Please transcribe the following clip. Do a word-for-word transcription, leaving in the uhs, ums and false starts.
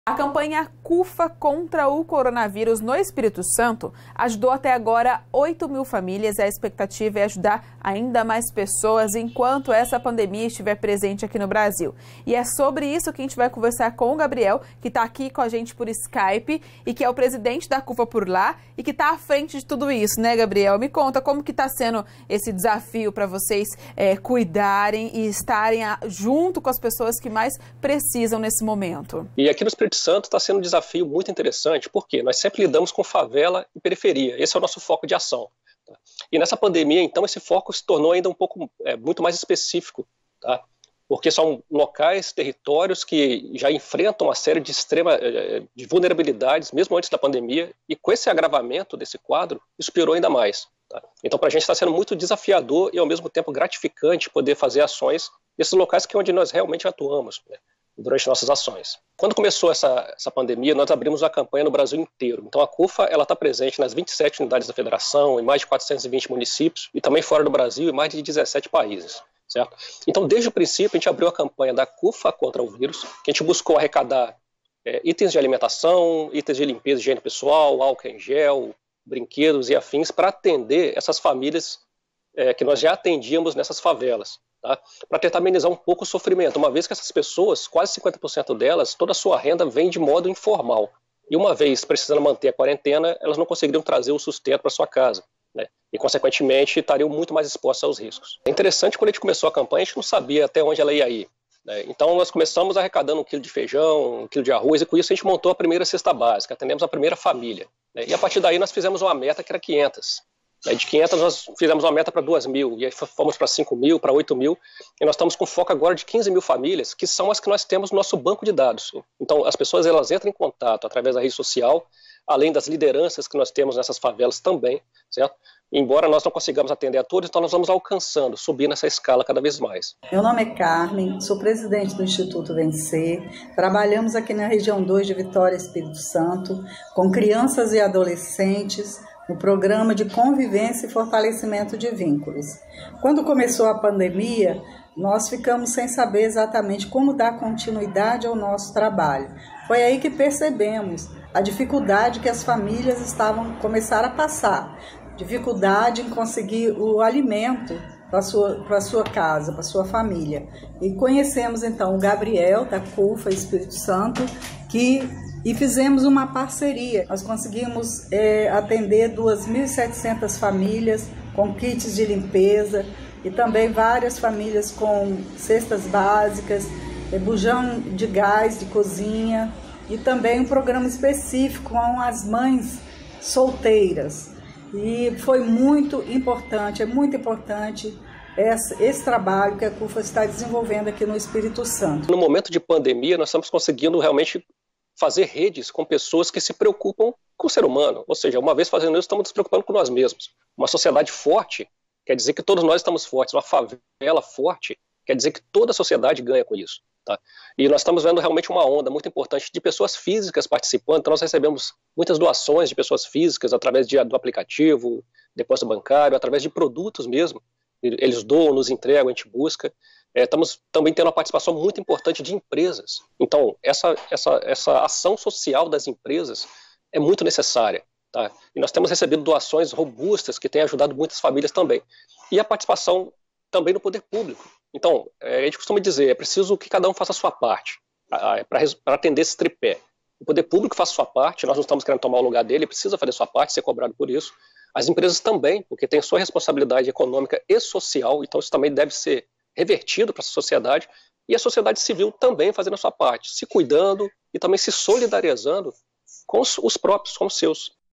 A campanha CUFA contra o coronavírus no Espírito Santo ajudou até agora oito mil famílias e a expectativa é ajudar ainda mais pessoas enquanto essa pandemia estiver presente aqui no Brasil. E é sobre isso que a gente vai conversar com o Gabriel, que está aqui com a gente por Skype e que é o presidente da CUFA por lá e que está à frente de tudo isso, né, Gabriel? Me conta como que está sendo esse desafio para vocês é, cuidarem e estarem a, junto com as pessoas que mais precisam nesse momento. E aqui no Espírito Santo está sendo um desafio muito interessante, porque nós sempre lidamos com favela e periferia. Esse é o nosso foco de ação. Tá? E nessa pandemia, então, esse foco se tornou ainda um pouco, é, muito mais específico, tá? Porque são locais, territórios que já enfrentam uma série de extrema de vulnerabilidades, mesmo antes da pandemia, e com esse agravamento desse quadro, isso piorou ainda mais. Tá? Então, para a gente está sendo muito desafiador e, ao mesmo tempo, gratificante poder fazer ações nesses locais que é onde nós realmente atuamos, né, durante nossas ações. Quando começou essa, essa pandemia, nós abrimos uma campanha no Brasil inteiro. Então, a CUFA está presente nas vinte e sete unidades da federação, em mais de quatrocentos e vinte municípios, e também fora do Brasil, em mais de dezessete países. Certo? Então, desde o princípio, a gente abriu a campanha da CUFA contra o vírus, que a gente buscou arrecadar é, itens de alimentação, itens de limpeza e higiene pessoal, álcool em gel, brinquedos e afins, para atender essas famílias é, que nós já atendíamos nessas favelas, tá? Para tentar amenizar um pouco o sofrimento, uma vez que essas pessoas, quase cinquenta por cento delas, toda a sua renda vem de modo informal. E uma vez precisando manter a quarentena, elas não conseguiriam trazer o sustento para sua casa, né? E, consequentemente, estariam muito mais expostas aos riscos. É interessante, quando a gente começou a campanha, a gente não sabia até onde ela ia ir, né? Então, nós começamos arrecadando um quilo de feijão, um quilo de arroz, e com isso a gente montou a primeira cesta básica, atendemos a primeira família, né? E a partir daí nós fizemos uma meta que era quinhentas. Né? De quinhentas nós fizemos uma meta para duas mil, e aí fomos para cinco mil, para oito mil, e nós estamos com foco agora de quinze mil famílias, que são as que nós temos no nosso banco de dados. Então, as pessoas elas entram em contato através da rede social, além das lideranças que nós temos nessas favelas também, certo? Embora nós não consigamos atender a todos, então nós vamos alcançando, subindo essa escala cada vez mais. Meu nome é Carmen, sou presidente do Instituto Vencer. Trabalhamos aqui na região dois de Vitória, Espírito Santo, com crianças e adolescentes, no programa de convivência e fortalecimento de vínculos. Quando começou a pandemia, nós ficamos sem saber exatamente como dar continuidade ao nosso trabalho. Foi aí que percebemos a dificuldade que as famílias estavam começaram a passar. Dificuldade em conseguir o alimento para a sua, para a sua casa, para a sua família. E conhecemos então o Gabriel, da CUFA Espírito Santo, que, e fizemos uma parceria. Nós conseguimos é, atender duas mil e setecentas famílias com kits de limpeza e também várias famílias com cestas básicas, é, bujão de gás de cozinha e também um programa específico com as mães solteiras. E foi muito importante, é muito importante esse, esse trabalho que a CUFA está desenvolvendo aqui no Espírito Santo. No momento de pandemia, nós estamos conseguindo realmente fazer redes com pessoas que se preocupam com o ser humano. Ou seja, uma vez fazendo isso, estamos nos preocupando com nós mesmos. Uma sociedade forte quer dizer que todos nós estamos fortes. Uma favela forte quer dizer que toda a sociedade ganha com isso. Tá? E nós estamos vendo realmente uma onda muito importante de pessoas físicas participando. Então nós recebemos muitas doações de pessoas físicas através de, do aplicativo, depósito bancário, através de produtos mesmo. Eles doam, nos entregam, a gente busca. É, estamos também tendo uma participação muito importante de empresas. Então essa, essa, essa ação social das empresas é muito necessária. Tá? E nós temos recebido doações robustas que têm ajudado muitas famílias também. E a participação também no poder público. Então, a gente costuma dizer, é preciso que cada um faça a sua parte, para atender esse tripé. O poder público faça a sua parte, nós não estamos querendo tomar o lugar dele, precisa fazer a sua parte, ser cobrado por isso. As empresas também, porque têm sua responsabilidade econômica e social, então isso também deve ser revertido para a sociedade. E a sociedade civil também fazendo a sua parte, se cuidando e também se solidarizando com os, os próprios, com os seus.